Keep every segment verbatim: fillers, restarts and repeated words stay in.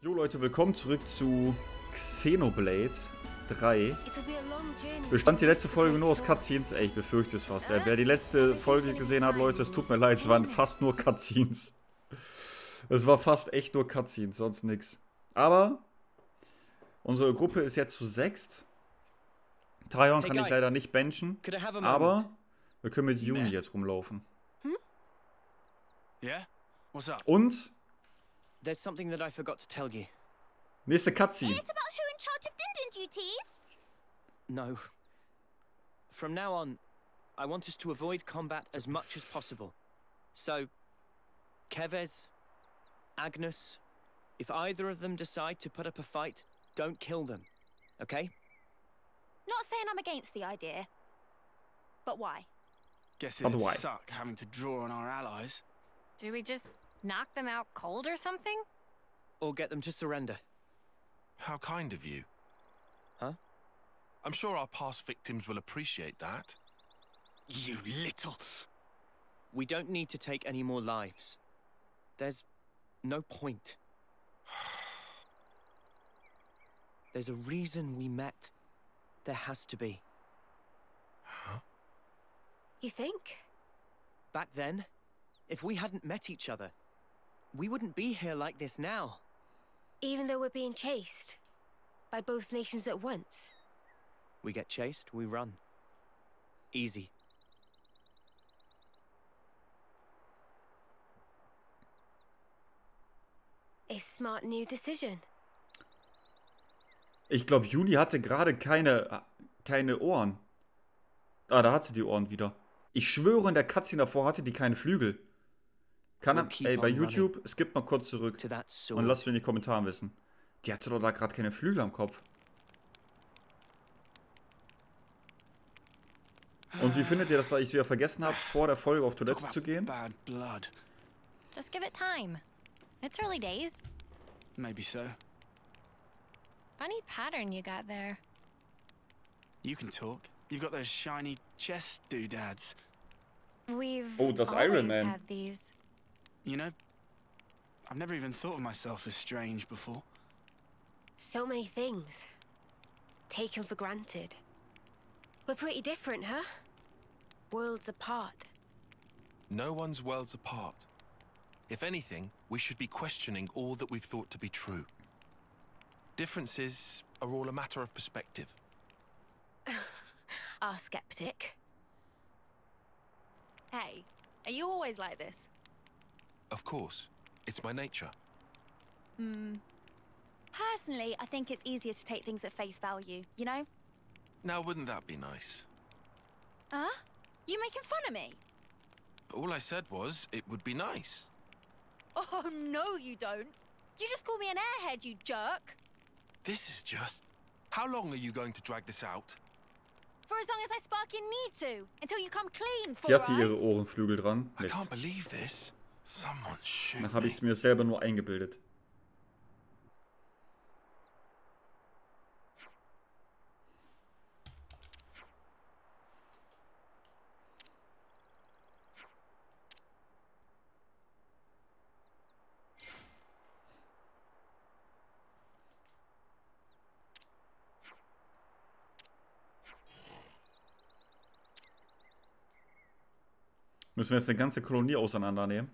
Jo Leute, willkommen zurück zu Xenoblade drei. Bestand die letzte Folge nur aus Cutscenes? Ey, ich befürchte es fast. Ey. Wer die letzte Folge gesehen hat, Leute, es tut mir leid, es waren fast nur Cutscenes. Es war fast echt nur Cutscenes, sonst nix. Aber unsere Gruppe ist jetzt zu sechst. Taion kann ich leider nicht benchen, aber wir können mit Yumi jetzt rumlaufen. Und There's something that I forgot to tell you. nächste Cutscene. It's about who in charge of Din Din duties. No. From now on, I want us to avoid combat as much as possible. So, Kevez, Agnes, if either of them decide to put up a fight, don't kill them, okay? Not saying I'm against the idea, but why? Guess But it'd why? suck having to draw on our allies. Do we just knock them out cold or something? Or get them to surrender. How kind of you. Huh? I'm sure our past victims will appreciate that. You little... We don't need to take any more lives. There's no point. There's a reason we met. There has to be. Huh? You think? Back then, if we hadn't met each other, we wouldn't be here like this now. Even though we're being chased by both nations at once? We get chased, we run. Easy. A smart new decision. Ich glaube, Juli hatte gerade keine, keine Ohren. Ah, da hat sie die Ohren wieder. Ich schwöre, in der Cutscene davor hatte die keine Flügel. Kann er, ey, bei YouTube, skippt mal kurz zurück To that sword. und lasst mir in die Kommentare wissen. Die hatte doch da gerade keine Flügel am Kopf. Und wie findet ihr das, da ich wieder vergessen habe, vor der Folge auf Talk Toilette about zu gehen? bad blood. Just give it time. It's early days. Maybe so. Funny pattern you got there. You can talk. You've got those shiny chest doodads. We've Oh, das always Iron Man. had these. You know, I've never even thought of myself as strange before. So many things. Taken for granted. We're pretty different, huh? Worlds apart. No one's worlds apart. If anything, we should be questioning all that we've thought to be true. Differences are all a matter of perspective. Our skeptic. Hey, are you always like this? Of course, it's my nature. Personally, I think it's easier to take things at face value, you know? Now, wouldn't that be nice? Huh? You making fun of me? All I said was, it would be nice. Oh, no, you don't. You just call me an airhead, you jerk. This is just... How long are you going to drag this out? For as long as I sparking need to, until you come clean for Sie hatte us. ihre Ohrenflügel dran. I Mist. can't believe this. Someone shoot Dann habe ich me. es mir selber nur eingebildet. Müssen wir jetzt eine ganze Kolonie auseinandernehmen?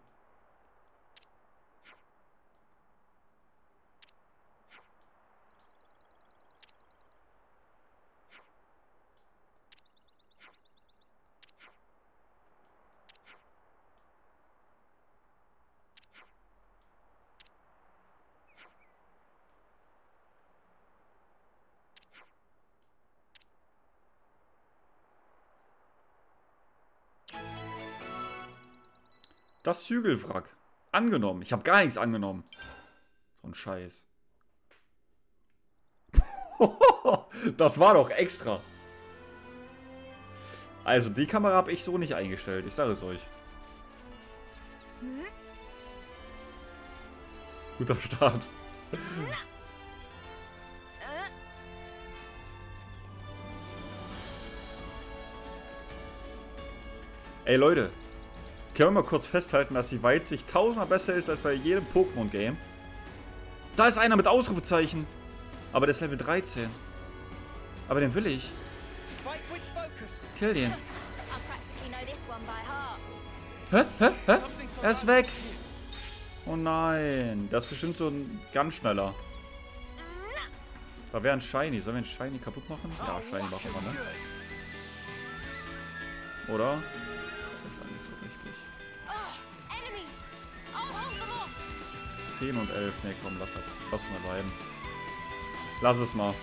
Das Hügelwrack. Angenommen. Ich habe gar nichts angenommen. So ein Scheiß. Das war doch extra. Also die Kamera habe ich so nicht eingestellt. Ich sage es euch. Guter Start. Ey Leute. Können wir mal kurz festhalten, dass die Weitsicht tausendmal besser ist als bei jedem Pokémon-Game. Da ist einer mit Ausrufezeichen. Aber der ist Level dreizehn. Aber den will ich. Kill den. Hä? Hä? Hä? Er ist weg. Oh nein. Das ist bestimmt so ein ganz schneller. Da wäre ein Shiny. Sollen wir einen Shiny kaputt machen? Ja, Shiny machen wir, ne? Oder? Das ist auch nicht so richtig. zehn und elf. Ne, komm, lass das. Lass mal bleiben. Lass es mal.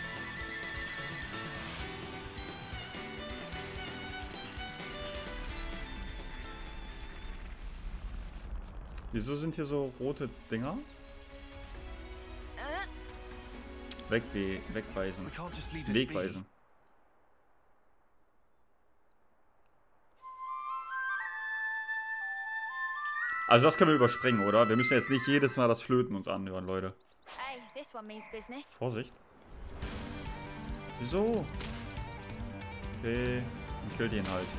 Wieso sind hier so rote Dinger? Wegwe wegweisen. Wegweisen. Also das können wir überspringen, oder? Wir müssen jetzt nicht jedes Mal das Flöten uns anhören, Leute. Vorsicht. Wieso? Okay, dann killt ihn halt.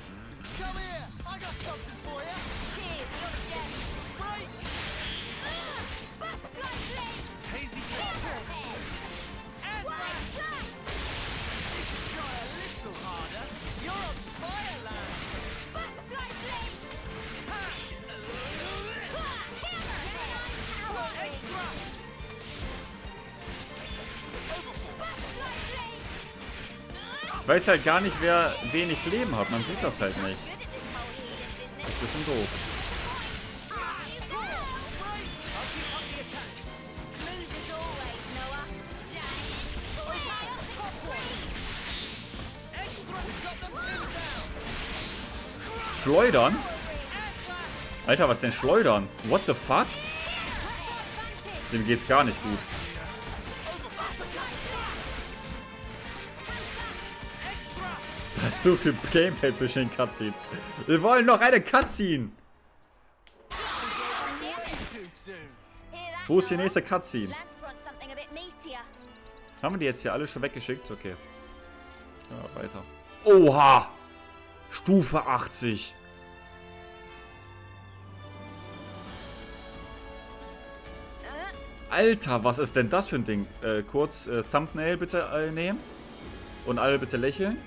Ich weiß halt gar nicht, wer wenig Leben hat. Man sieht das halt nicht. Das ist ein bisschen doof. Schleudern? Alter, was denn Schleudern? What the fuck? Dem geht's gar nicht gut. Da ist so viel Gameplay zwischen den Cutscenes. Wir wollen noch eine Cutscene. Wo ist die nächste Cutscene? Haben wir die jetzt hier alle schon weggeschickt? Okay. Ja, weiter. Oha! Stufe achtzig. Alter, was ist denn das für ein Ding? Äh, kurz äh, Thumbnail bitte äh, nehmen. Und alle bitte lächeln.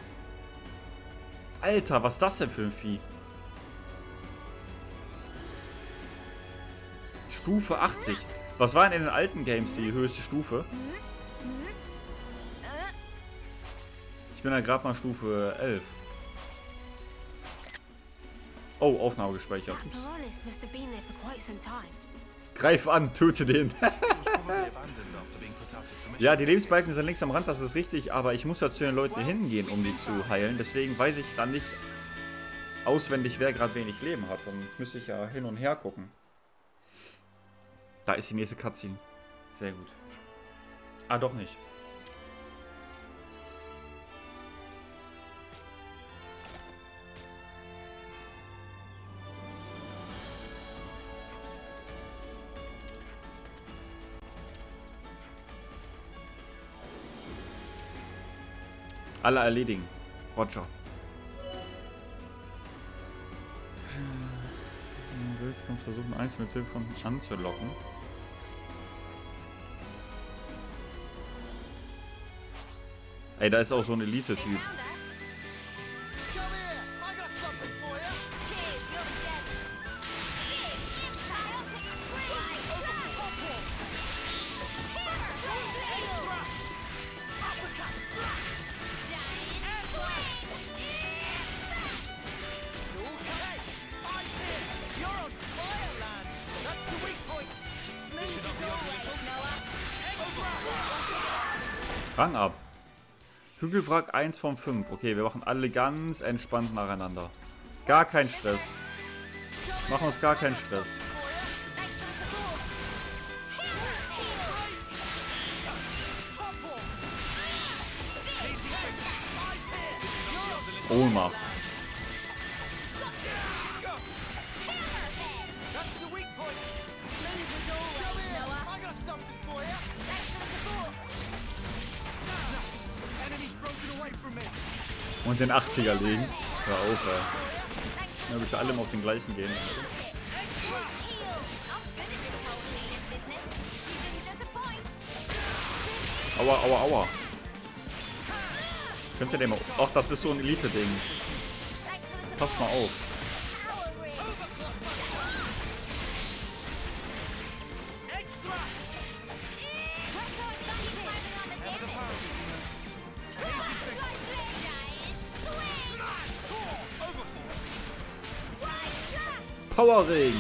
Alter, was ist das denn für ein Vieh? Stufe achtzig. Was war denn in den alten Games die höchste Stufe? Ich bin ja gerade mal Stufe elf. Oh, Aufnahme gespeichert. Ups. Greif an, töte den. Ja, die Lebensbalken sind links am Rand, das ist richtig, aber ich muss ja zu den Leuten hingehen, um die zu heilen. Deswegen weiß ich dann nicht auswendig, wer gerade wenig Leben hat. Dann müsste ich ja hin und her gucken. Da ist die nächste Cutscene. Sehr gut. Ah, doch nicht. Alle erledigen. Roger. Wenn du willst, kannst du versuchen, eins mit Hilfe von anzulocken. Ey, da ist auch so ein Elite-Typ. Rang ab. Hügelwrack eins von fünf. Okay, wir machen alle ganz entspannt nacheinander. Gar kein Stress. Machen uns gar keinen Stress. Ohnmacht. Und den achtziger legen. Hör auf, ey. Ja, bitte alle mal auf den gleichen gehen. Aua, aua, aua. Könnt ihr den mal... Ach, das ist so ein Elite-Ding. Pass mal auf. Powering!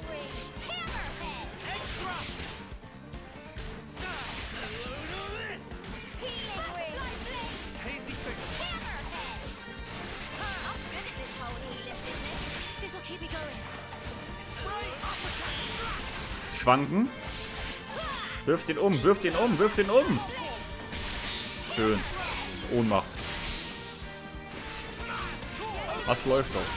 Schwanken. Wirft ihn um, wirft ihn um, wirft ihn um. Schön. Ohnmacht. Was läuft doch?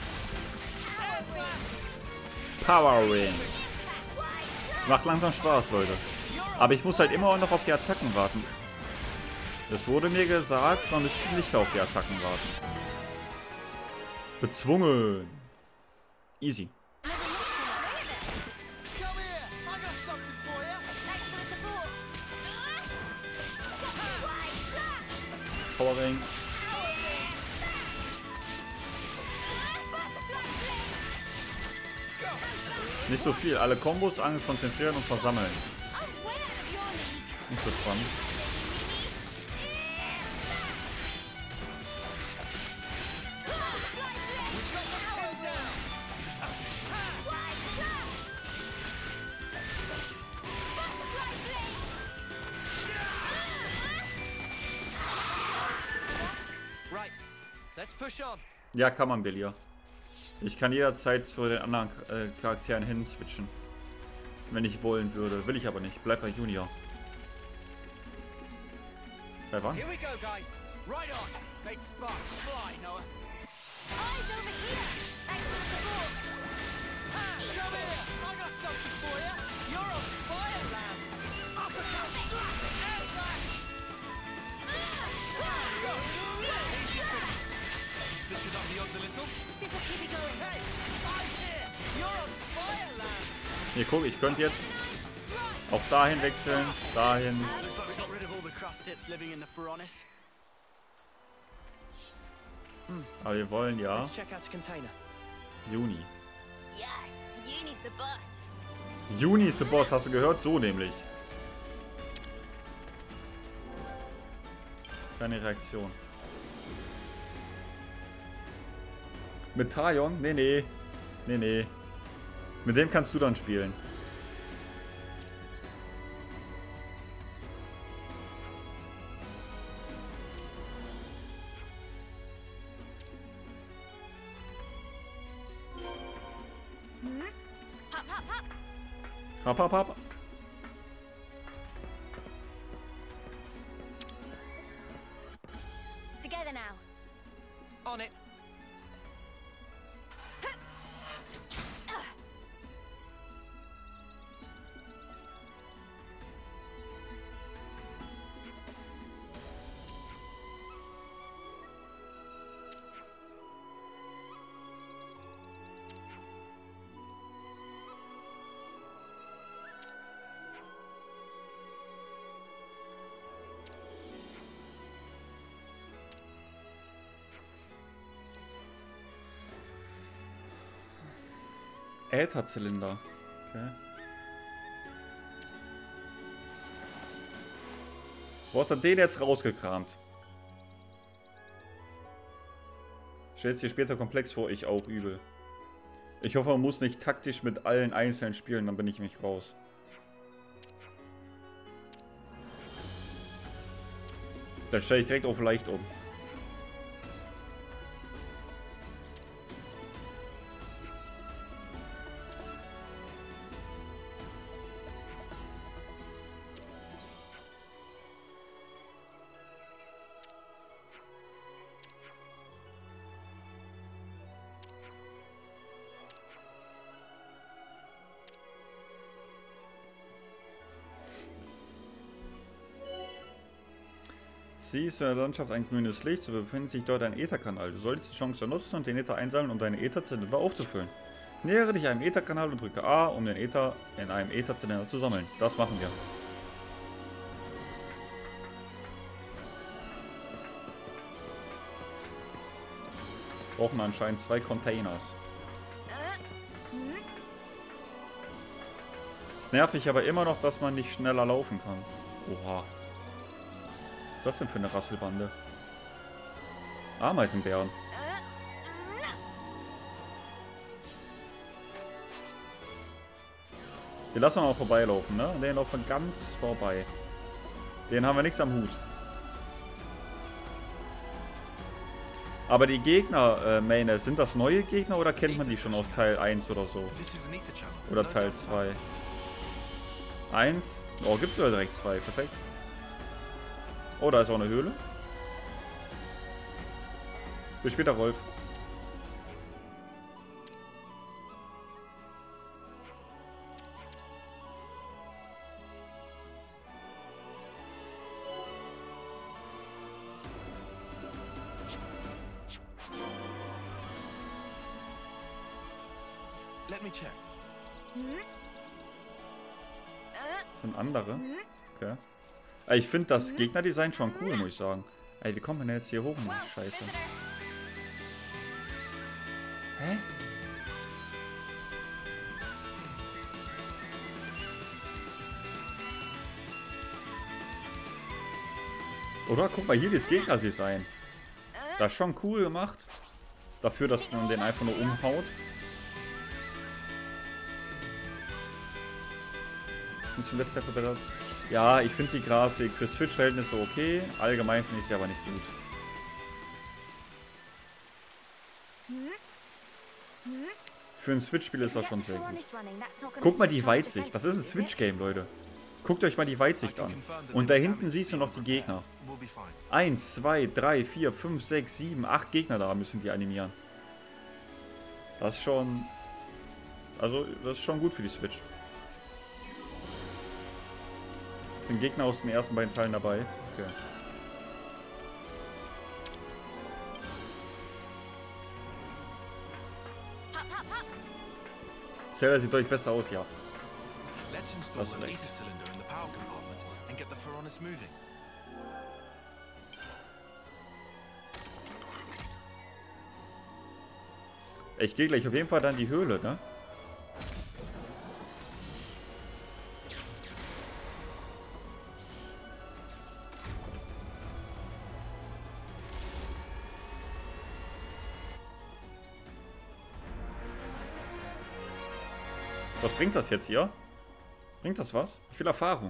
Powering. Macht langsam Spaß, Leute. Aber ich muss halt immer noch auf die Attacken warten. Es wurde mir gesagt, man müsste nicht auf die Attacken warten. Bezwungen. Easy. Powering. Nicht so viel. Alle Kombos an, konzentrieren und versammeln. Nicht so spannend. Ja, kann man, Belia. Ich kann jederzeit zu den anderen äh, Charakteren hin switchen. Wenn ich wollen würde. Will ich aber nicht. Bleib bei Junior. Wer war? Hier, guck, ich könnte jetzt auch dahin wechseln, dahin. Aber wir wollen ja Juni. Juni ist der Boss, hast du gehört? So nämlich. Keine Reaktion. Mit Taion? Nee, nee. Nee, nee. Mit dem kannst du dann spielen. Hop, hop, hop. Together now. On it. Ätherzylinder. Okay. Wo hat er den jetzt rausgekramt? Stellst dir später komplex vor, ich auch übel. Ich hoffe, man muss nicht taktisch mit allen einzelnen spielen, dann bin ich mich raus. Dann stelle ich direkt auf leicht um. Siehst du in der Landschaft ein grünes Licht, so befindet sich dort ein Ätherkanal. Du solltest die Chance nutzen und den Äther einsammeln, um deine Ätherzylinder aufzufüllen. Nähere dich einem Ätherkanal und drücke A, um den Äther in einem Ätherzylinder zu sammeln. Das machen wir. Brauchen anscheinend zwei Containers. Es nervt mich aber immer noch, dass man nicht schneller laufen kann. Oha. Was ist das denn für eine Rasselbande? Ameisenbären. Wir lassen mal vorbeilaufen, ne? Den laufen wir ganz vorbei. Den haben wir nichts am Hut. Aber die Gegner, äh, Maine, sind das neue Gegner oder kennt man die schon aus Teil eins oder so? Oder Teil zwei? eins? Oh, gibt es ja direkt zwei. Perfekt. Oh, da ist auch eine Höhle. Bis später, Rolf. Let me check. Das sind andere. Okay. Ey, ich finde das Gegnerdesign schon cool, muss ich sagen. Ey, wie kommt man denn jetzt hier hoch in diese Scheiße? Hä? Oder? Guck mal hier, das Gegnerdesign. Das ist schon cool gemacht. Dafür, dass man den einfach nur umhaut. Und zum letzten verbessert. Ja, ich finde die Grafik für Switch-Verhältnisse okay. Allgemein finde ich sie aber nicht gut. Für ein Switch-Spiel ist das schon sehr gut. Guck mal die Weitsicht. Das ist ein Switch-Game, Leute. Guckt euch mal die Weitsicht an. Und da hinten siehst du noch die Gegner. Eins, zwei, drei, vier, fünf, sechs, sieben, acht Gegner da müssen die animieren. Das ist schon... Also, das ist schon gut für die Switch. Sind Gegner aus den ersten beiden Teilen dabei? Okay. Zelda sieht deutlich besser aus, ja. Hast du recht. Ich gehe gleich auf jeden Fall dann in die Höhle, ne? Was bringt das jetzt hier? Bringt das was? Ich will Erfahrung.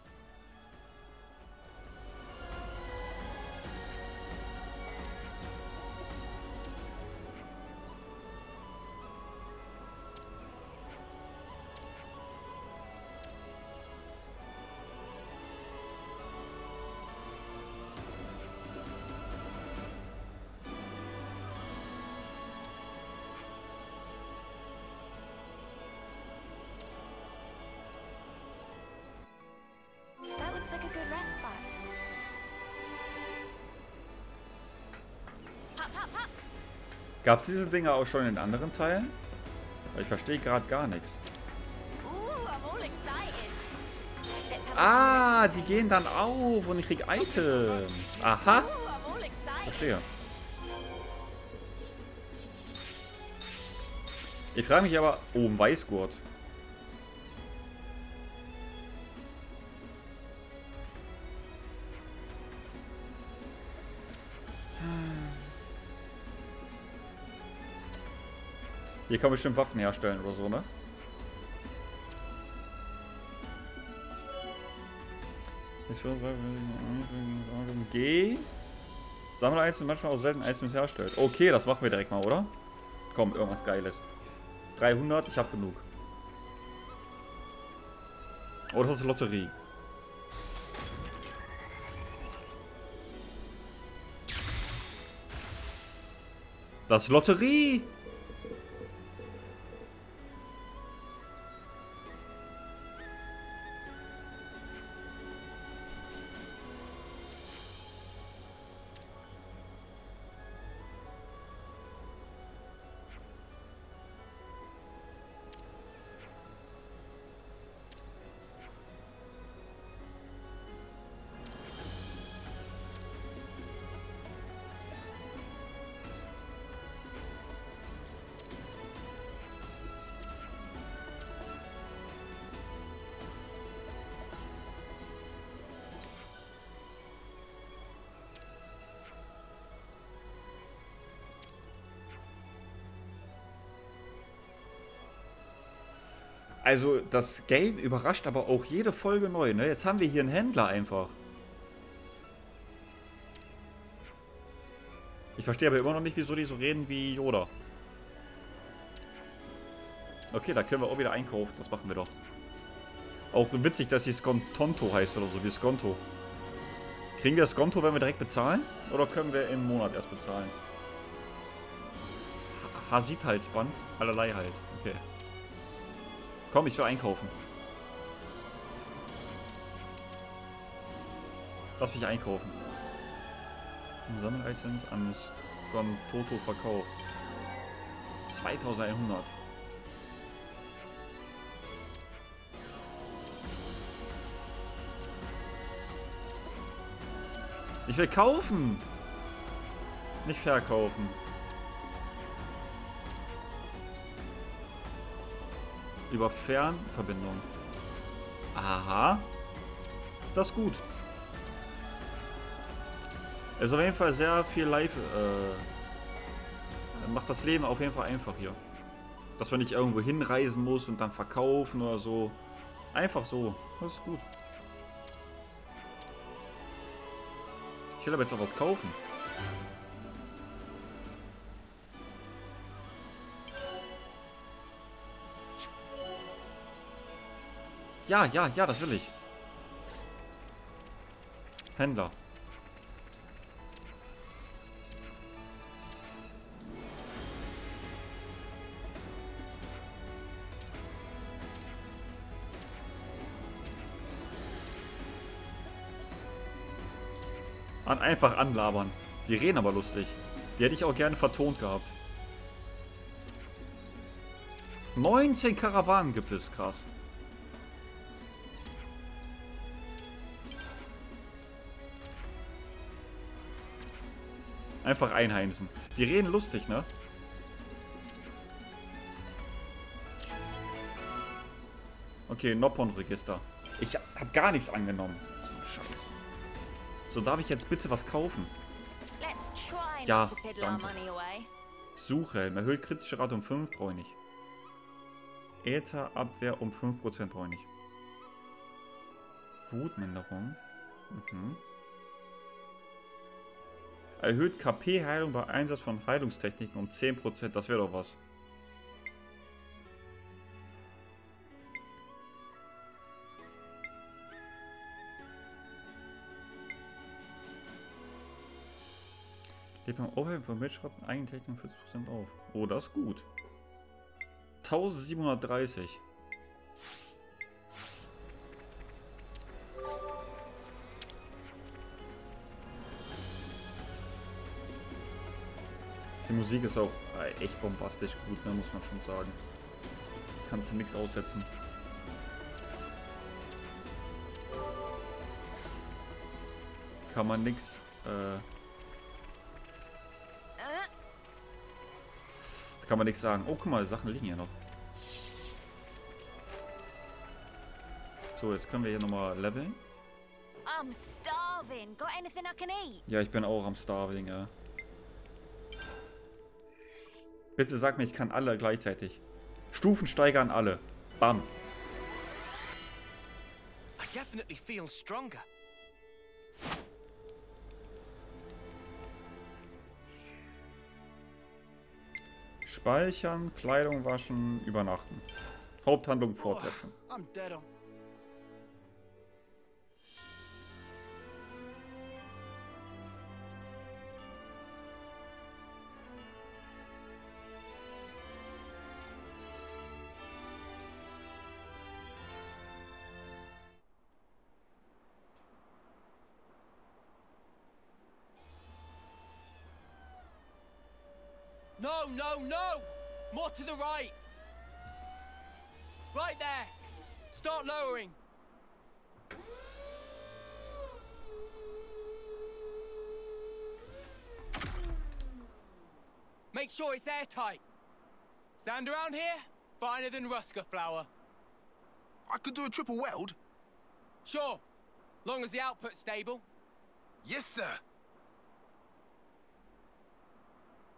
Gab es diese Dinger auch schon in anderen Teilen? Ich verstehe gerade gar nichts. Ah, die gehen dann auf und ich krieg Items. Aha. Verstehe. Ich frage mich aber... Oh, ein Weißgurt. Hier kann man bestimmt Waffen herstellen oder so, ne? G. Sammle eins und manchmal auch selten eins mit herstellt. Okay, das machen wir direkt mal, oder? Komm, irgendwas Geiles. dreihundert, ich habe genug. Oh, das ist Lotterie. Das ist Lotterie! Also, das Game überrascht aber auch jede Folge neu, ne? Jetzt haben wir hier einen Händler einfach. Ich verstehe aber immer noch nicht, wieso die so reden wie Yoda. Okay, da können wir auch wieder einkaufen. Das machen wir doch. Auch witzig, dass sie Skontonto heißt oder so, wie Skonto. Kriegen wir Skonto, wenn wir direkt bezahlen? Oder können wir im Monat erst bezahlen? Hasit-Halsband? Allerlei halt. Okay. Komm, ich will einkaufen. Lass mich einkaufen. Sammel-Items an Skontoto verkauft. zweitausendeinhundert. Ich will kaufen! Nicht verkaufen. Über Fernverbindung. Aha. Das ist gut. Es ist auf jeden Fall sehr viel live. Äh, macht das Leben auf jeden Fall einfach hier. Dass man nicht irgendwo hinreisen muss und dann verkaufen oder so. Einfach so. Das ist gut. Ich will aber jetzt auch was kaufen. Ja, ja, ja, das will ich. Händler. An einfach anlabern. Die reden aber lustig. Die hätte ich auch gerne vertont gehabt. neunzehn Karawanen gibt es, krass. Einfach einheimsen. Die reden lustig, ne? Okay, Noppon-Register. Ich hab gar nichts angenommen. So ein Scheiß. So, darf ich jetzt bitte was kaufen? Ja, danke. Suchhelm. Erhöht kritische Rate um fünf, brauche ich nicht. Ätherabwehr um fünf Prozent brauche ich nicht. Wutminderung. Mhm. Erhöht K P-Heilung bei Einsatz von Heilungstechniken um zehn Prozent. Das wäre doch was. Lebt beim Overhead von Bildschirmen Eigentechnik fünfzig Prozent auf. Oh, das ist gut. eintausendsiebenhundertdreißig. Die Musik ist auch echt bombastisch gut, ne, muss man schon sagen. Kannst du nichts aussetzen. Kann man nichts. Äh, kann man nichts sagen. Oh, guck mal, Sachen liegen hier noch. So, jetzt können wir hier nochmal leveln. I'm starving. Got anything I can eat? Ja, ich bin auch am Starving, ja. Bitte sag mir, ich kann alle gleichzeitig. Stufen steigern alle. Bam. I definitely feel stronger. Speichern, Kleidung waschen, übernachten. Haupthandlung fortsetzen. Oh, I'm dead on. No, no, no! More to the right! Right there! Start lowering! Make sure it's airtight. Sand around here? Finer than Rusker flour. I could do a triple weld. Sure, long as the output's stable. Yes, sir.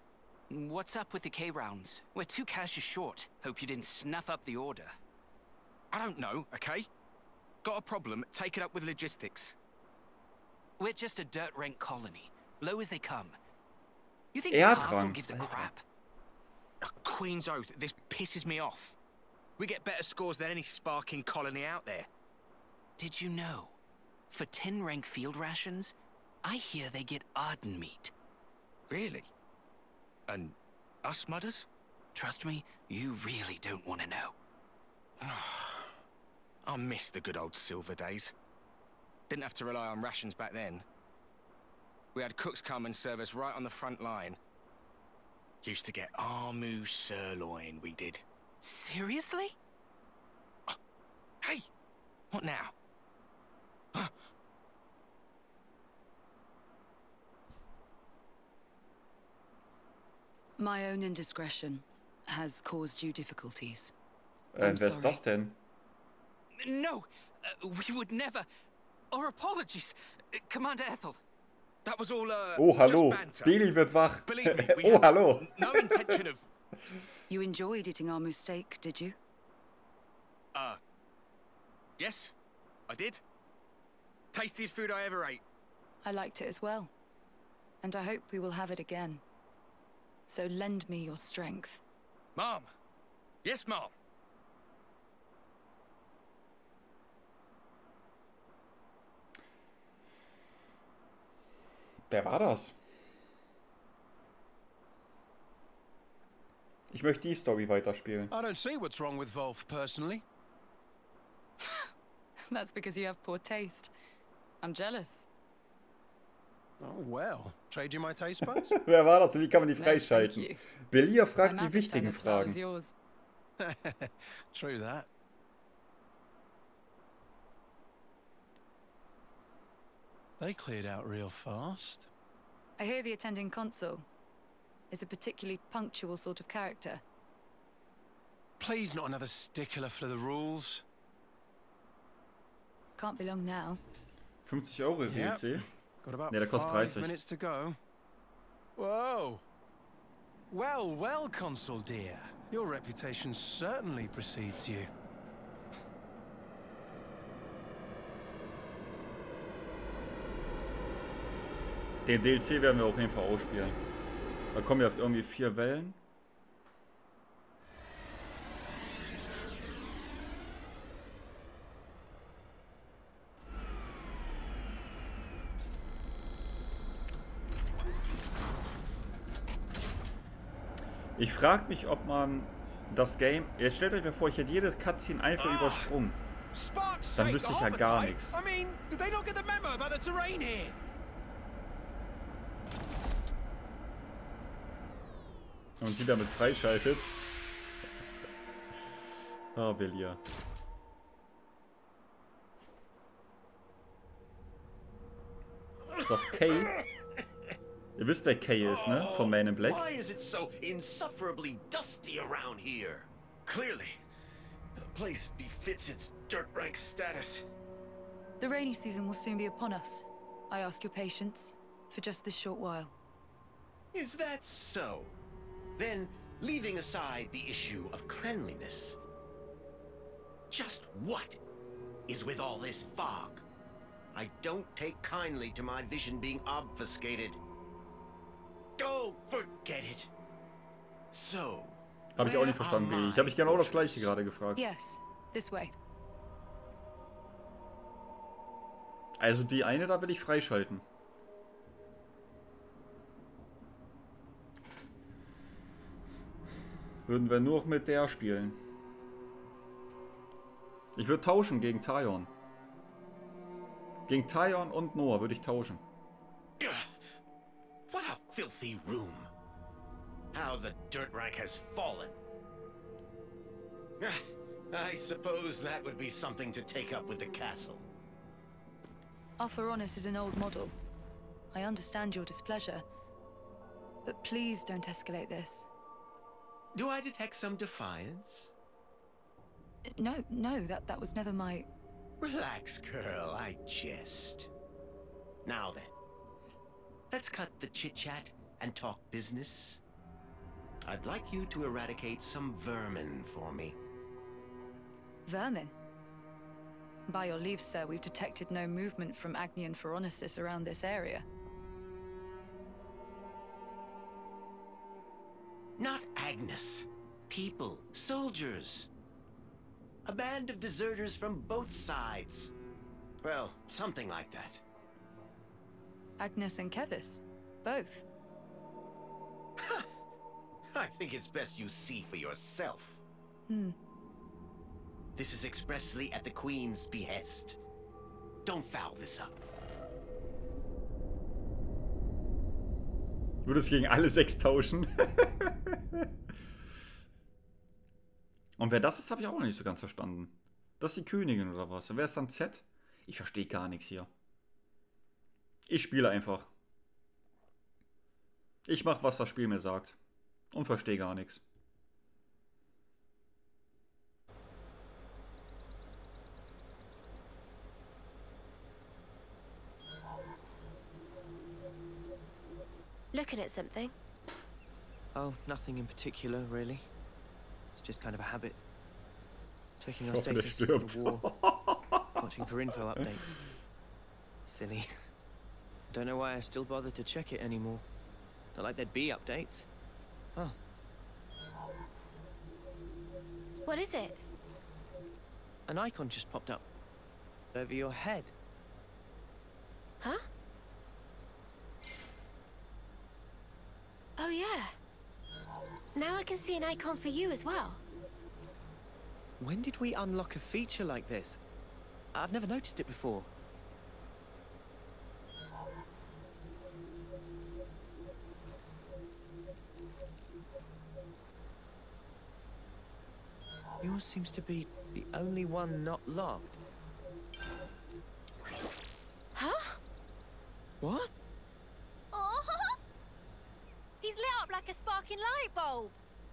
What's up with the K-rounds? We're two caches short. Hope you didn't snuff up the order. I don't know, okay? Got a problem, take it up with logistics. We're just a dirt rank colony, low as they come. You think Er the castle dran. gives a crap? Queen's oath, this pisses me off. We get better scores than any sparking colony out there. Did you know? For ten rank field rations, I hear they get Arden meat. Really? And us mudders? Trust me, you really don't want to know. I miss the good old silver days. Didn't have to rely on rations back then. We had cooks come and serve us right on the front line. Used to get Armu sirloin, we did. Seriously? Oh, hey! What now? Huh? My own indiscretion has caused you difficulties. Ähm, wer ist das denn? No, uh, we would never. Our apologies, uh, Commander Ethel. That was all, uh, Oh, hallo. just banter. Billy wird wach. Believe me, we Oh, had hallo. no intention of... You enjoyed eating Armu steak, did you? Uh, yes, I did. Tastiest food I ever ate. I liked it as well. And I hope we will have it again. So lend me your strength. Mom. Yes, Mom. Wer war das? Ich möchte die Story weiterspielen. I don't see what's wrong with Wolf, personally. That's because you have poor taste. I'm jealous. Oh, well. Trade you my taste buds? Wer war das und wie kann man die No, freischalten? thank you. Billy fragt My die mouth is wichtigen done as well as Fragen. yours. True that. They cleared out real fast. I hear the attending consul is a particularly punctual sort of character. Please, not another stickler for the rules. Can't be long now. fünfzig Euro D L C. Got about Nee, der kostet five dreißig. minutes to go. Whoa. Well, well, Consul dear. Your reputation certainly precedes you. Den D L C werden wir auf jeden Fall ausspielen. Da kommen ja irgendwie vier Wellen. Ich frage mich, ob man das Game... Jetzt stellt euch mal vor, ich hätte jedes Cutscene einfach Ah. übersprungen. Sparks Dann sake, wüsste ich the ja gar Hobbitite. nichts. I mean, did they not get the memo about the terrain here? Und sie damit freischaltet. Ah, Belia. Ist das Kay? Ihr wisst, wer Kay ist, ne? Von Man in Black. Why is it so insufferably dusty around here? Clearly, the place befits its dirt rank status. The rainy season will soon be upon us. I ask your patience for just this short while. Is that so? Then, leaving aside the issue of cleanliness, just what is with all this fog? I don't take kindly to my vision being obfuscated. Go, forget it. So, Habe ich auch nicht verstanden, Billy. Ich habe mich genau das gleiche gerade gefragt. Yes, this way. Also die eine, da will ich freischalten. Würden wir nur mit der spielen. Ich würde tauschen gegen Tyon. Gegen Tyon und Noah würde ich tauschen. what a filthy room. How the dirt rank has fallen. I suppose that would be something to take up with the castle. Arthur is an old model. I understand your displeasure. But please don't escalate this. Do I detect some defiance? No, no, that, that was never my... Relax, girl, I jest. Now then, let's cut the chit-chat and talk business. I'd like you to eradicate some vermin for me. Vermin? By your leave, sir, we've detected no movement from Agni and Phoronesis around this area. Not Agnes. People, soldiers. A band of deserters from both sides. Well, something like that. Agnes and Kevis? Both? I think it's best you see for yourself. Hmm. This is expressly at the Queen's behest. Don't foul this up. Würdest gegen alle sechs tauschen? Und wer das ist, habe ich auch noch nicht so ganz verstanden. Das ist die Königin oder was? Wer ist dann Z? Ich verstehe gar nichts hier. Ich spiele einfach. Ich mache, was das Spiel mir sagt. Und verstehe gar nichts. Looking at something? Oh, nothing in particular, really. It's just kind of a habit. Checking our Ich hoffe, der status of stirbt. the war. Watching for info updates. Silly. Don't know why I still bother to check it anymore. Not like there'd be updates. Oh. What is it? An icon just popped up. Over your head. Huh? Oh yeah. Now I can see an icon for you as well. When did we unlock a feature like this? I've never noticed it before. Yours seems to be the only one not locked. Huh? What? Oh! He's lit up like a sparking light bulb.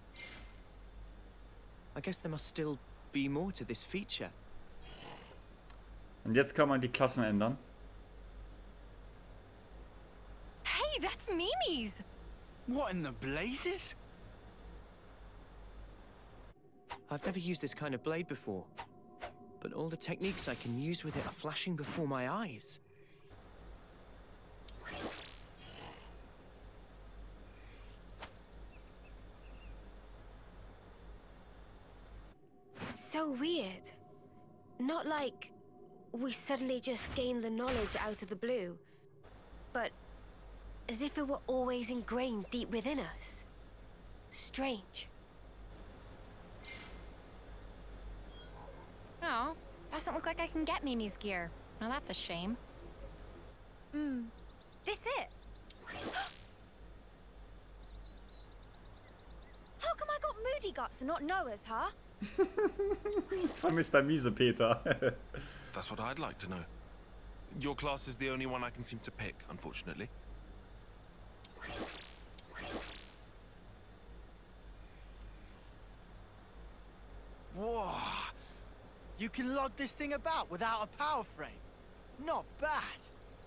I guess there must still be more to this feature. Und jetzt kann man die Klassen ändern. Hey, that's Mimi's! What in the blazes? I've never used this kind of blade before, but all the techniques I can use with it are flashing before my eyes. It's so weird. Not like we suddenly just gained the knowledge out of the blue, but as if it were always ingrained deep within us. Strange. Oh, doesn't look like I can get Mimi's gear. Now that's a shame. Hmm. This it? How come I got Moody Guts and not Noah's, huh? Mister Miesepeter. That's what I'd like to know. Your class is the only one I can seem to pick, unfortunately. Whoa! You can lug this thing about without a power frame. Not bad.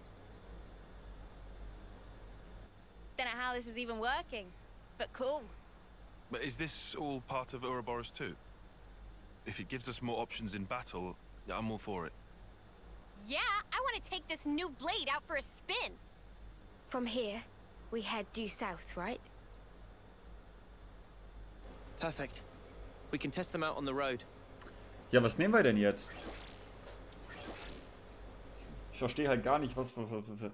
Don't know how this is even working, but cool. But is this all part of Ouroboros too? If it gives us more options in battle, I'm all for it. Yeah, I want to take this new blade out for a spin. From here, we head due south, right? Perfect. We can test them out on the road. Ja, was nehmen wir denn jetzt? Ich verstehe halt gar nicht, was für...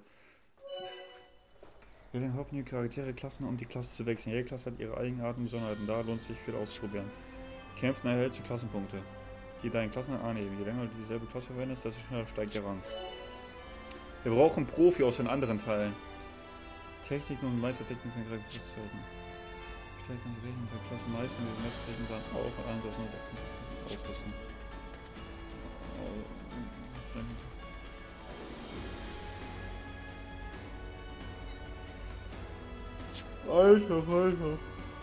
Wir den Hauptmenü Charaktere, Klassen, um die Klasse zu wechseln. Jede Klasse hat ihre Eigenarten und Besonderheiten. Da lohnt sich viel auszuprobieren. Kämpfen erhältst du Klassenpunkte, die deinen Klassen anheben. Je länger du dieselbe Klasse verwendest, desto schneller steigt der Rang. Wir brauchen Profi aus den anderen Teilen. Techniken und Meistertechniken festzuhalten. Stärken sie Techniken der Klasse meistern, die Meistertechniken dann auch einsetzen und ausrüsten. Alter, Alter.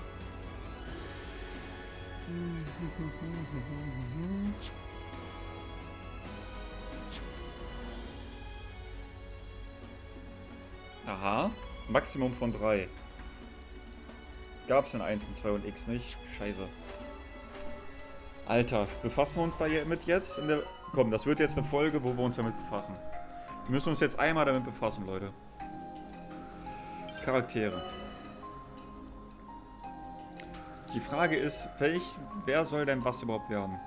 Aha, Maximum von drei. Gab's in eins und zwei und X nicht? Scheiße. Alter, befassen wir uns da hier mit jetzt in der Komm, das wird jetzt eine Folge, wo wir uns damit befassen. Wir müssen uns jetzt einmal damit befassen, Leute. Charaktere. Die Frage ist, welch, wer soll denn was überhaupt werden?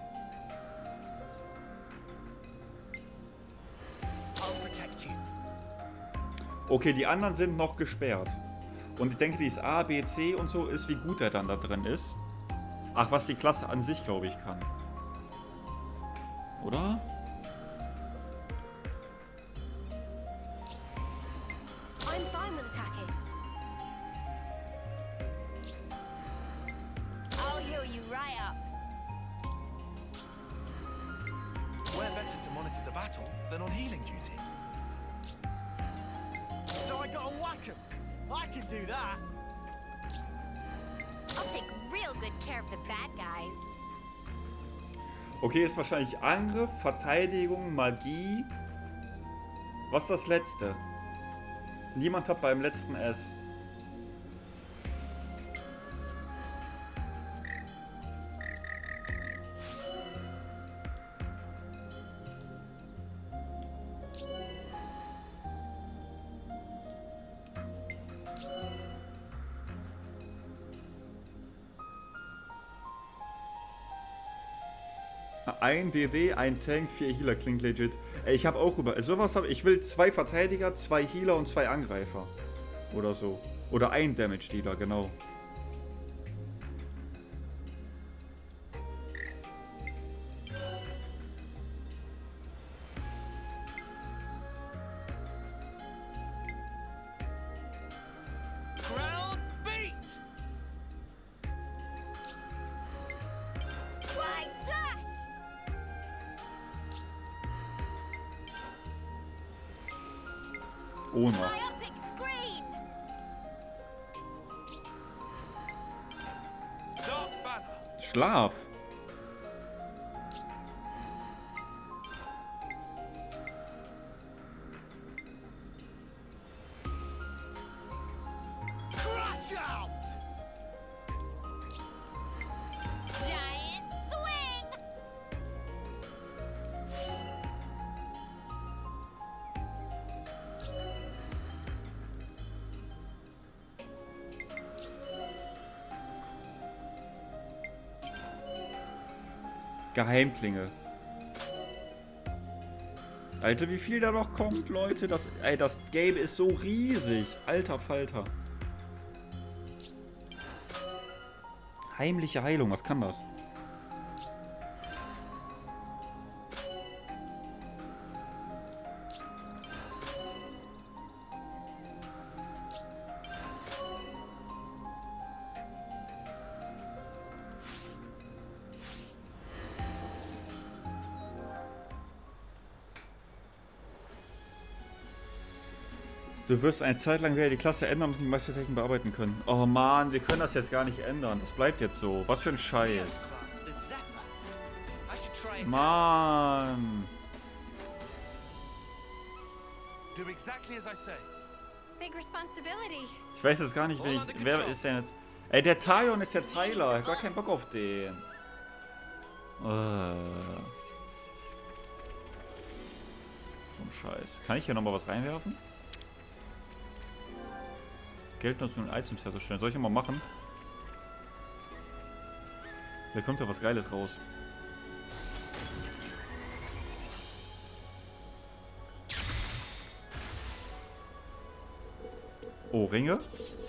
Okay, die anderen sind noch gesperrt. Und ich denke, dieses A, B, C und so ist, wie gut er dann da drin ist. Ach, was die Klasse an sich, glaube ich, kann. Oder? I'm fine with attacking. I'll heal you right up. We're better to monitor the battle than on healing duty. So I gotta whack him. I can do that. I'll take real good care of the bad guys. Okay, ist wahrscheinlich Angriff, Verteidigung, Magie. Was ist das letzte? Niemand hat beim letzten S. Ein D D, ein Tank, vier Healer klingt legit. Ey, ich habe auch über. Sowas habe ich. will zwei Verteidiger, zwei Healer und zwei Angreifer. Oder so. Oder ein Damage Dealer, genau. Ohnmacht. Schlaf. Geheimklinge. Alter, wie viel da noch kommt, Leute. Das, ey, das Game ist so riesig. Alter Falter. Heimliche Heilung, was kann das? Du wirst eine Zeit lang wieder die Klasse ändern und die Meistertechniken bearbeiten können. Oh Mann, wir können das jetzt gar nicht ändern. Das bleibt jetzt so. Was für ein Scheiß. Mann. Ich weiß jetzt gar nicht, wer, ich, wer ist denn jetzt... Ey, der Talion ist jetzt Heiler. Ich hab gar keinen Bock auf den. Uh. So ein Scheiß. Kann ich hier nochmal was reinwerfen? Geld nutzen, um Items herzustellen. Soll ich mal machen? Da kommt ja was Geiles raus. Oh, Ringe?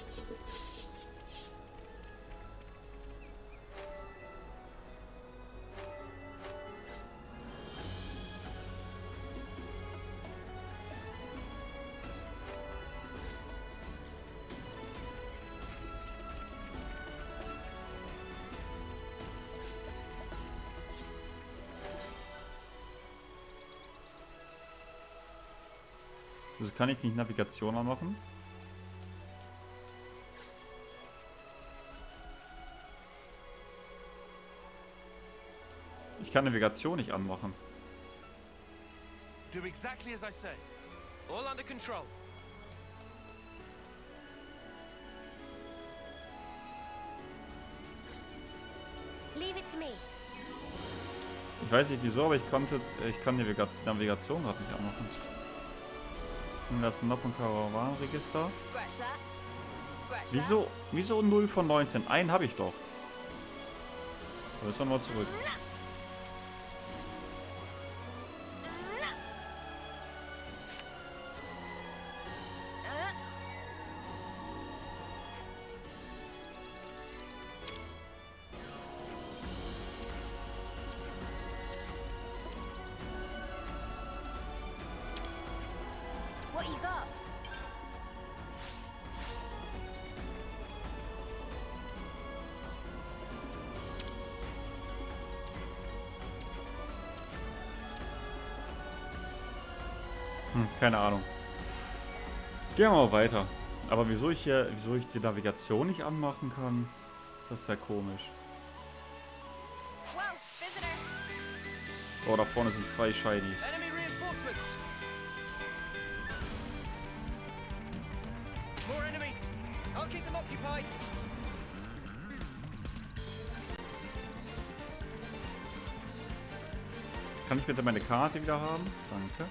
Also kann ich nicht Navigation anmachen? Ich kann Navigation nicht anmachen. Do exactly as I say. All under control. Leave it to me. Ich weiß nicht wieso, aber ich konnte, ich kann die Navigation gerade nicht anmachen. Das Nob- und Karawanenregister. Wieso, wieso null von neunzehn? Einen habe ich doch. So, jetzt nochmal zurück. What you got? Hm, keine Ahnung. Gehen wir mal weiter. Aber wieso ich hier, wieso ich die Navigation nicht anmachen kann, das ist ja komisch. Oh, da vorne sind zwei Shinies. Kann ich bitte meine Karte wieder haben? Danke.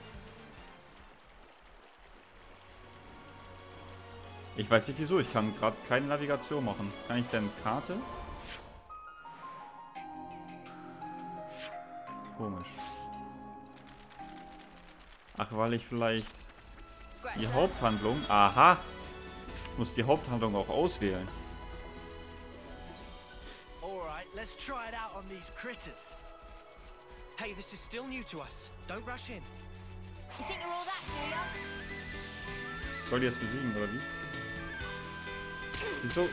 Ich weiß nicht wieso, ich kann gerade keine Navigation machen. Kann ich denn Karte? Komisch. Ach, weil ich vielleicht die Haupthandlung... Aha! Ich muss die Haupthandlung auch auswählen. Alright, let's try it out on these critters. Hey, this is still new to us. Don't rush in. You think you're all that, do ya? Soll die jetzt besiegen, oder wie? Wieso?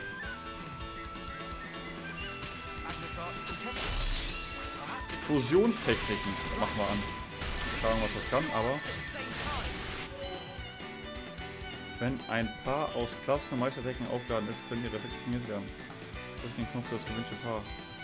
Fusionstechniken machen wir an. Schauen, was das kann, aber... Wenn ein Paar aus Klassen- und Meisterdecken aufgeladen ist, können die reflektioniert werden. Durch den Knopf für das gewünschte Paar.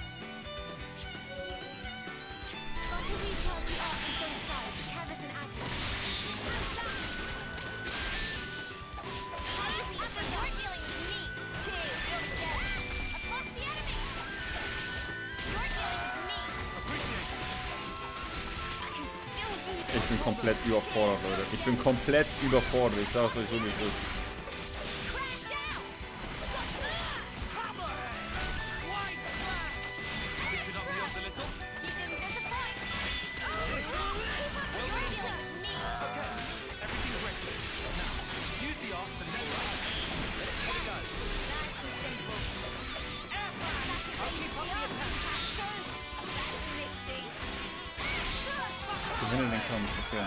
Ich bin komplett überfordert, Leute. Ich bin komplett überfordert. Ich sage es euch so, wie es ist. Gewinnen den Kampf, okay.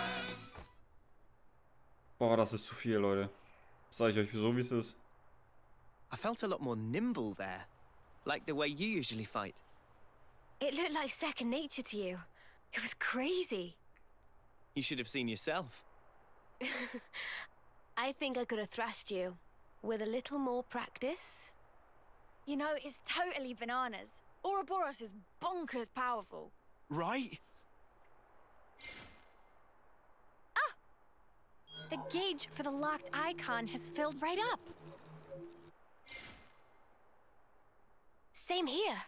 Boah, das ist zu viel, Leute. Sag ich euch so, wie es ist. I felt a lot more nimble there. Like the way you usually fight. It looked like second nature to you. It was crazy. You should have seen yourself. I think I could have thrashed you. With a little more practice. You know, it's totally bananas. Ouroboros is bonkers powerful. Right? Ah! The gauge for the locked icon has filled right up. Same here.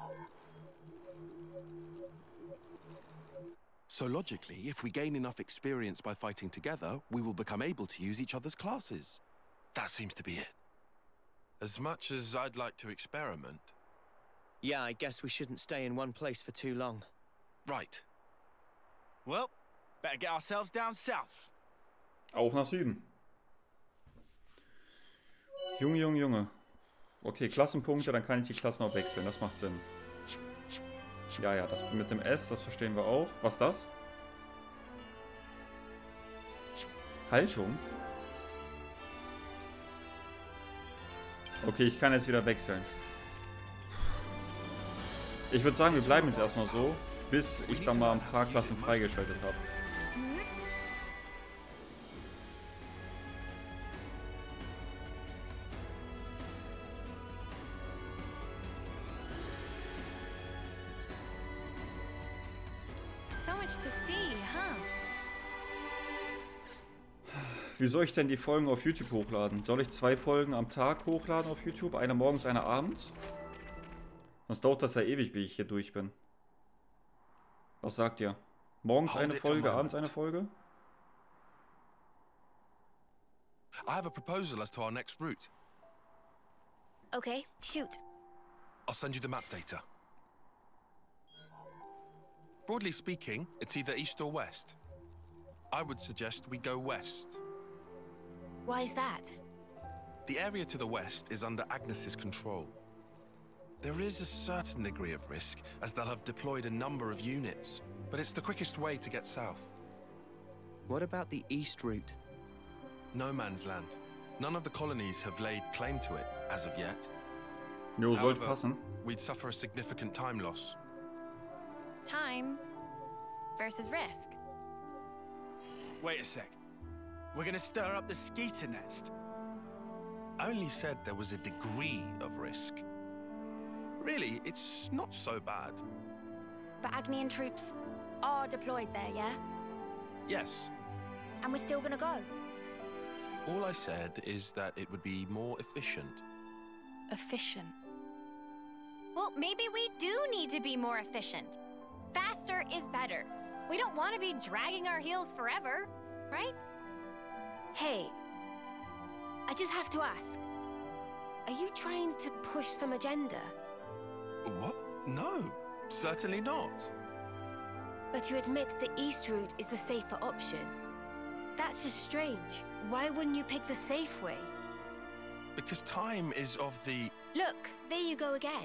So logically, if we gain enough experience by fighting together, we will become able to use each other's classes. That seems to be it. As much as I'd like to experiment. Yeah, I guess we shouldn't stay in one place for too long. Right. Well, better get ourselves down south. Auf nach Süden. Junge, Junge, Junge. Okay, Klassenpunkte, dann kann ich die Klassen auch wechseln. Das macht Sinn. Ja, ja, das mit dem S, das verstehen wir auch. Was ist das? Haltung? Okay, ich kann jetzt wieder wechseln. Ich würde sagen, wir bleiben jetzt erstmal so, bis ich dann mal ein paar Klassen freigeschaltet habe. Wie soll ich denn die Folgen auf YouTube hochladen? Soll ich zwei Folgen am Tag hochladen auf YouTube? Eine morgens, eine abends? Sonst dauert das ja ewig, bis ich hier durch bin. Was sagt ihr? Morgens eine Folge, abends eine Folge? I have a proposal as to our next route. Okay, shoot. I'll send you the map data. Broadly speaking, it's either east or west. I would suggest we go west. Why is that? The area to the west is under Agnes's control. There is a certain degree of risk, as they'll have deployed a number of units, but it's the quickest way to get south. What about the east route? No man's land. None of the colonies have laid claim to it, as of yet. Jo, sollte passen. We'd suffer a significant time loss. Time versus risk. Wait a sec. We're gonna stir up the Skeeter nest. I only said there was a degree of risk. Really, it's not so bad. But Agnian troops are deployed there, yeah? Yes. And we're still gonna go? All I said is that it would be more efficient. Efficient? Well, maybe we do need to be more efficient. Faster is better. We don't want to be dragging our heels forever, right? Hey, I just have to ask. Are you trying to push some agenda? What? No, certainly not. But you admit the east route is the safer option. That's just strange. Why wouldn't you pick the safe way? Because time is of the... Look, there you go again.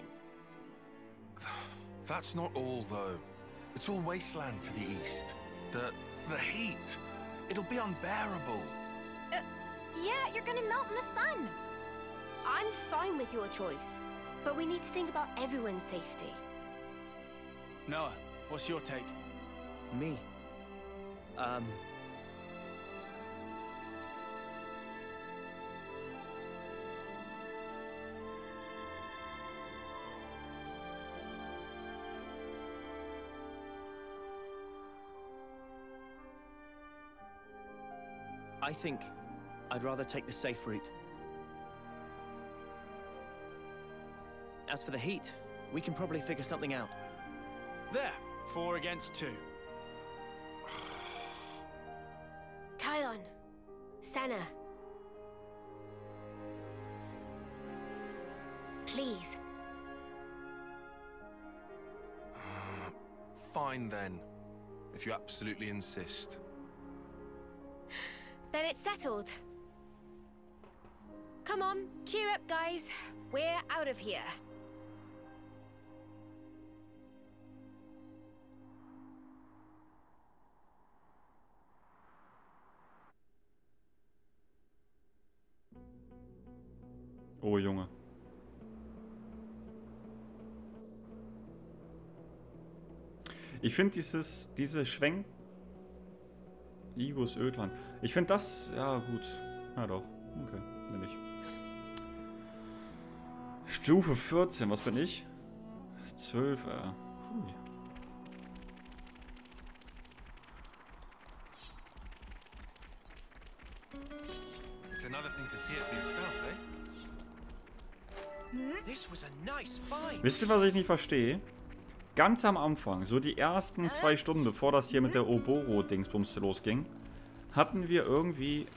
That's not all, though. It's all wasteland to the east. The... the heat. It'll be unbearable. Uh, yeah, you're gonna melt in the sun. I'm fine with your choice, but we need to think about everyone's safety. Noah, what's your take? Me? Um... I think I'd rather take the safe route. As for the heat, we can probably figure something out. There, four against two. Tyon, Senna. Please. Fine then, if you absolutely insist. Then it's settled. Come on, cheer up, guys. We're out of here. Oh, Junge. Ich finde dieses, diese Schwenk... Igos Ödland. Ich finde das... Ja, gut. Ja, doch. Okay, nehme ich. Stufe vierzehn. Was bin ich? zwölf, äh. Hui. It's another thing to see it for yourself, eh? This was a nice find. Wisst ihr, was ich nicht verstehe? Ganz am Anfang, so die ersten zwei Stunden, bevor das hier mit der Oboro-Dingsbums losging, hatten wir irgendwie...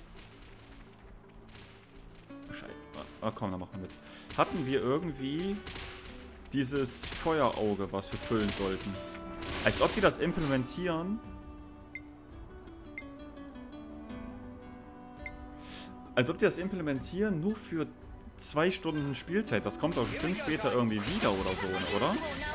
Scheiße. Ah, komm, dann machen wir mit. Hatten wir irgendwie dieses Feuerauge, was wir füllen sollten. Als ob die das implementieren. Als ob die das implementieren nur für zwei Stunden Spielzeit. Das kommt doch bestimmt später irgendwie wieder oder so, oder?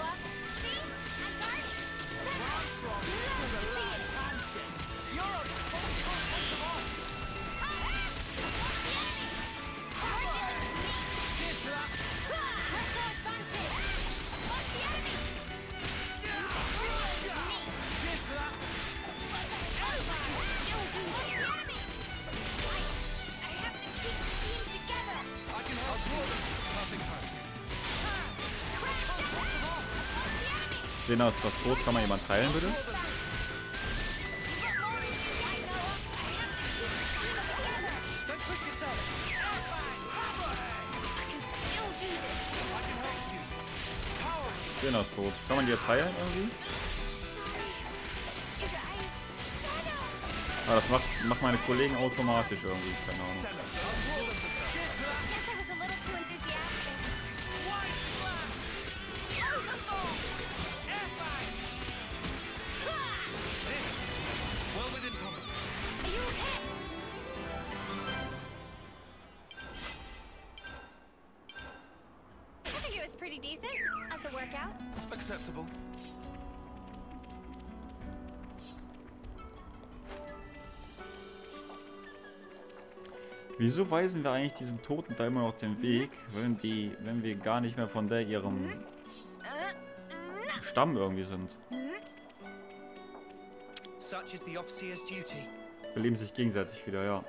Sena ist was tot. Kann man jemand teilen, bitte? Sena ist tot. Kann man die jetzt heilen irgendwie? Ah, das macht, macht meine Kollegen automatisch irgendwie, keine Ahnung. Acceptable. Wieso weisen wir eigentlich diesen Toten da immer noch den Weg, wenn die, wenn wir gar nicht mehr von der ihrem Stamm irgendwie sind? Such is the officer's duty. Beleben sich gegenseitig wieder, ja.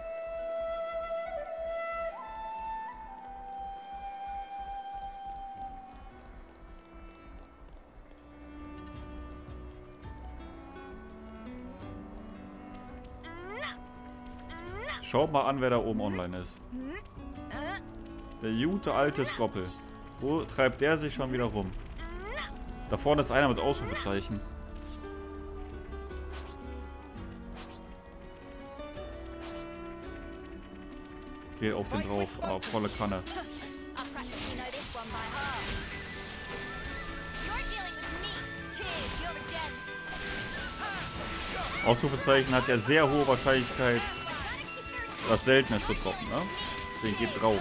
Schaut mal an, wer da oben online ist. Der gute alte Skoppel. Wo treibt der sich schon wieder rum? Da vorne ist einer mit Ausrufezeichen. Geht auf den drauf, aber volle Kanne. Ausrufezeichen hat ja sehr hohe Wahrscheinlichkeit, was Seltenes zu droppen, ne? Deswegen geht drauf.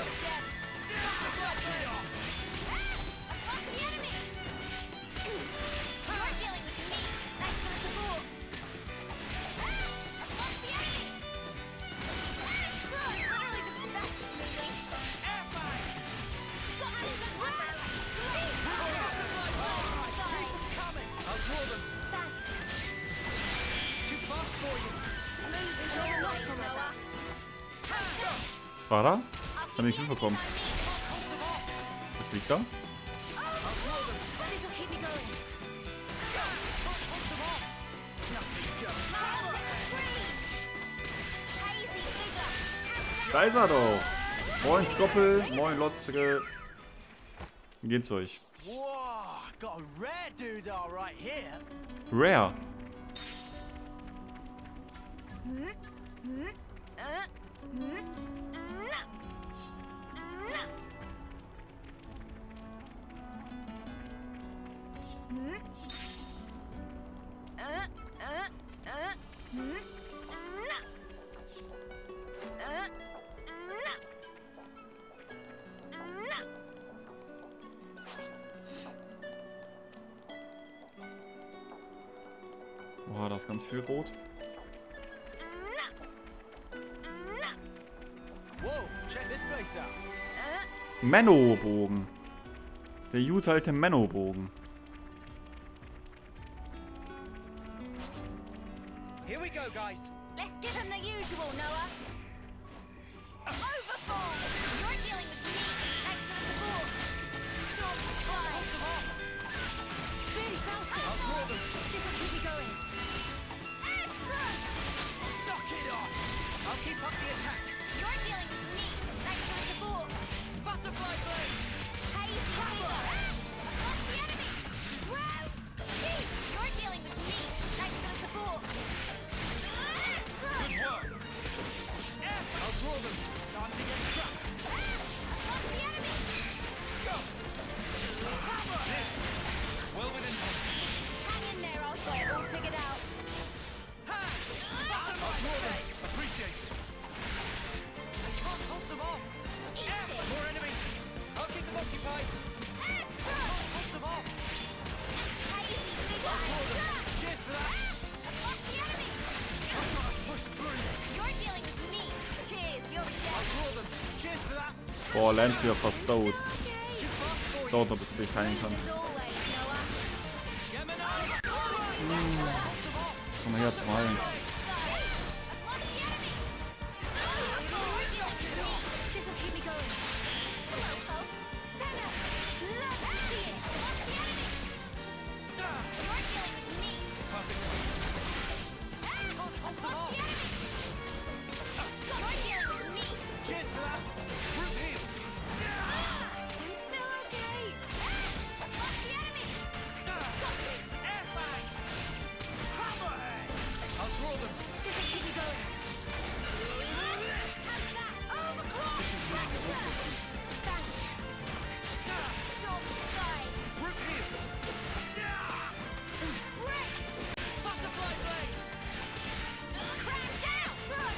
Was war da? Hab ich nicht mitbekommen. Was liegt da? Da ist er doch. Moin Skoppel, moin Lotzige. Wie geht's euch? Rare. Boah, das ist ganz viel rot. Menno-Bogen. Der gute alte Menno-Bogen. Here we go, guys. Let's give him the usual, Noah. Overfall! You're dealing with me. Excellent support. Storm supply. Really felt it. I'll draw them. This will keep you going. Excellent! Knock it off. I'll keep up the attack. You're dealing with me. Excellent support. Butterfly blade. Haze Tiger. Across the enemy. Wow! Gee, you're dealing with me. Excellent support. Good work. I'll draw them. Time to get struck. Across the enemy. Go. Hammer. Well within touch. Hang in there, I'll get it all figured out. I'll draw them. Appreciate it. I can't hold them off. Eat Yeah, it. more enemies. I'll keep them occupied. I can't hold them off. Hazy I'll draw them. Figure. Cheers for that. Across the enemy. I've got to push through. You're dealing with me. Cheers, you're a I'll gem. draw them. Cheers for that. Boah, Lance wieder fast tot. Okay. Too fast for you. Dauert noch, bis ich heilen kann. As always, Noah. Gemini. Komm mal her zum Heilen. Across the enemy. You're dealing with me. This will keep me going. Hello, folks. Senna. Love to see it. Across the enemy. You're dealing with me. Perfect. Across the enemy. You're dealing with me. Cheers for that. Root heal. I'm still okay. Across the enemy. Airbag. Hammerhead. I'll draw them.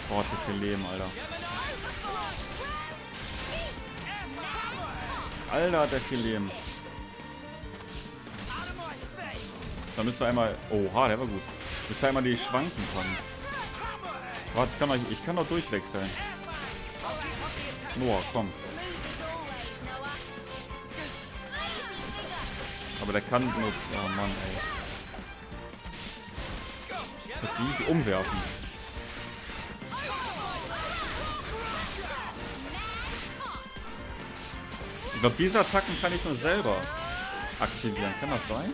Oh, ich hab viel Leben, Alter. Alter, hat der viel Leben. Da müsst ihr einmal... Oha, der war gut. Müsst ihr einmal die schwanken können. Warte, ich kann doch, ich kann doch durchwechseln. Noah, komm. Aber der kann nur... Oh Mann, ey. Was hat die? Die umwerfen. Ich glaube, diese Attacken kann ich nur selber aktivieren. Kann das sein?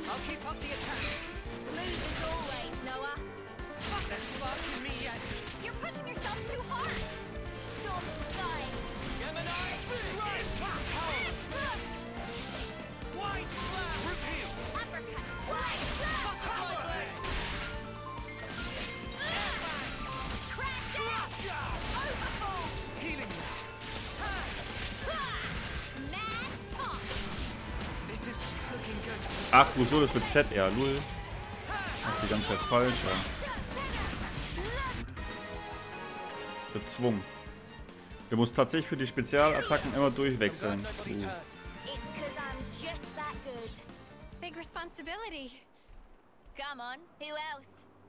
Ach, wieso das mit Z R? Null. Das ist die ganze Zeit falsch, ja. Bezwungen. Du musst tatsächlich für die Spezialattacken immer durchwechseln. Uh. Big responsibility. Come on, who else?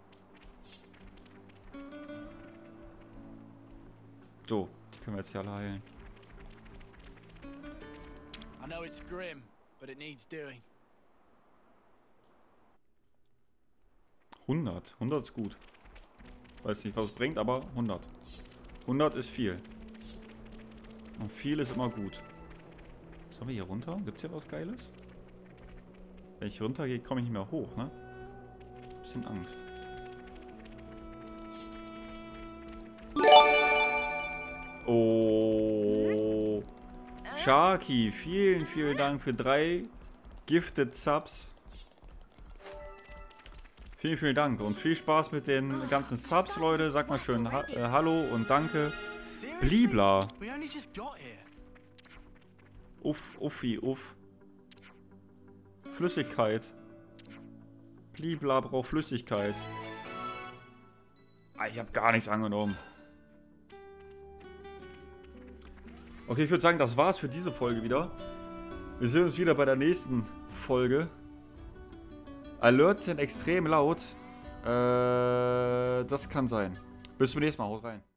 So, die können wir jetzt ja alle heilen. I know it's grim, but it needs doing. hundert. hundert ist gut. Weiß nicht, was es bringt, aber hundert. hundert ist viel. Und viel ist immer gut. Sollen wir hier runter? Gibt es hier was Geiles? Wenn ich runtergehe, komme ich nicht mehr hoch, ne? Bisschen Angst. Oh. Sharky, vielen, vielen Dank für drei Gifted Subs. Vielen, vielen Dank und viel Spaß mit den ganzen Subs, Leute. Sag mal schön ha äh, Hallo und danke. Blibla. Uff, Uffi, uff. Flüssigkeit. Blibla braucht Flüssigkeit. Ah, ich habe gar nichts angenommen. Okay, ich würde sagen, das war's für diese Folge wieder. Wir sehen uns wieder bei der nächsten Folge. Alerts sind extrem laut. Äh, das kann sein. Bis zum nächsten Mal. Haut rein.